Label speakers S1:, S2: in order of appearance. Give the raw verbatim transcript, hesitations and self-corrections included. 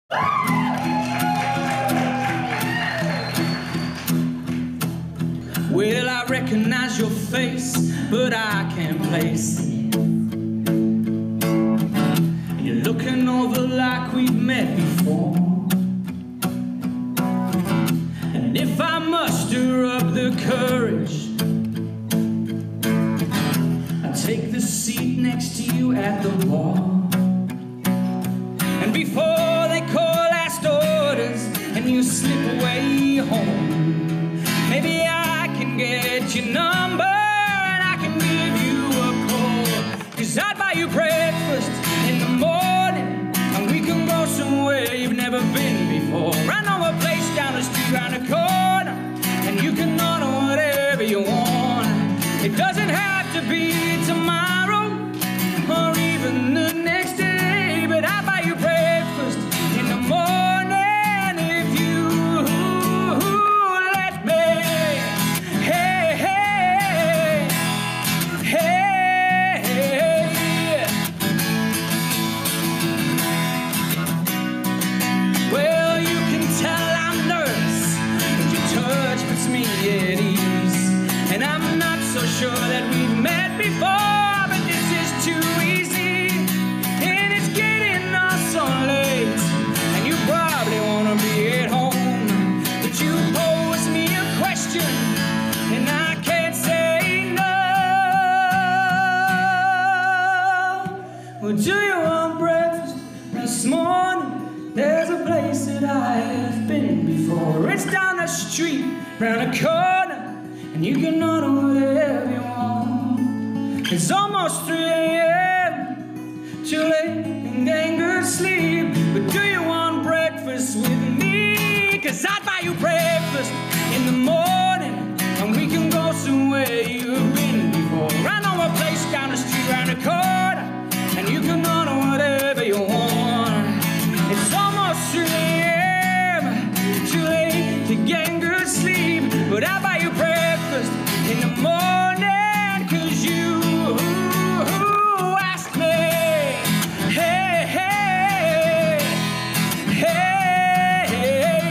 S1: Well, I recognize your face, but I can't place it. You're looking over like we've met before. And if I muster up the courage, I'll take the seat next to you at the bar. And before they call last orders and you slip away home, maybe I can get your number and I can give you a call. 'Cause I'd buy you breakfast in the morning and we can go somewhere you've never been before. I know a place down the street round the corner and you can order whatever you want. It doesn't have to be tomorrow or even the next day, but I'd buy you breakfast in the morning if you let me. Hey, hey, hey. Well, you can tell I'm nervous, but your touch puts me at ease. And I'm not so sure that we've met before, but this is too easy. And it's getting us so late, and you probably wanna be at home. But you pose me a question, and I can't say no. Well, do you want breakfast this morning? There's a place that I have been before. It's down the street, round the corner, and you can order whatever you want. It's almost three a m, too late and getting good sleep. But do you want breakfast with me? 'Cause I'd buy you breakfast in the morning and we can go somewhere you've been before. I know a place down the street round the corner and you can order whatever you want. It's almost three a m, too late to get good sleep. But I'd buy you breakfast in the morning 'cause you asked me. Hey, hey, hey.